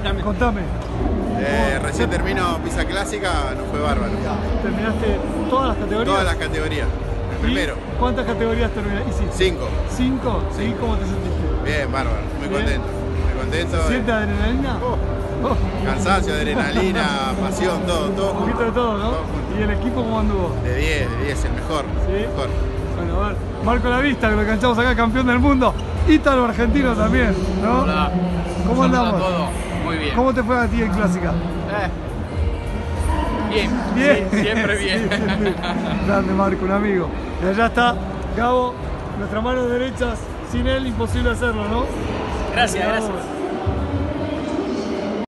Contame. Recién termino pista clásica, nos fue bárbaro. ¿Terminaste todas las categorías? Todas las categorías. El primero. ¿Cuántas categorías terminaste? 5. ¿5? ¿Sí? ¿Cómo te sentiste? Bien, bárbaro. Muy contento. Muy contento. ¿Se siente adrenalina? Cansancio, adrenalina, pasión, todo. Un poquito de todo, ¿no? ¿Y el equipo cómo anduvo? De 10, el mejor. ¿Sí? El mejor. Bueno, a ver, Marco La Vista, que lo canchamos acá, campeón del mundo. Ítalo argentino también, ¿no? Hola. ¿Cómo andamos? Todo. Muy bien. ¿Cómo te fue a ti en clásica? Bien. Bien. Sí, siempre bien. Sí. Grande Marco, un amigo. Y allá está Gabo, nuestras manos derechas, sin él imposible hacerlo, ¿no? Gracias.